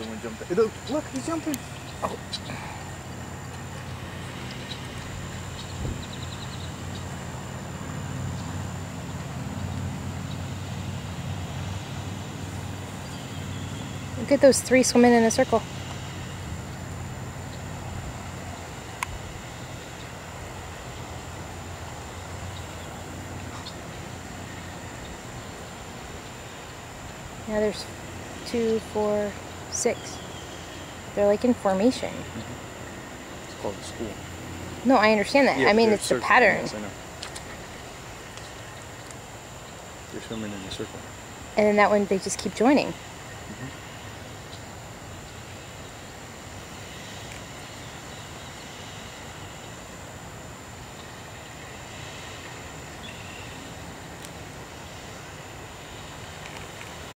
other one jumped. Look, he's jumping. Oh. Look at those three swimming in a circle. Now there's 2, 4, 6. They're like in formation. Mm-hmm. It's called a school. No, I understand that. Yeah, I mean, it's the pattern. Yes, I know. They're swimming in a circle. And then that one, they just keep joining. Mm-hmm.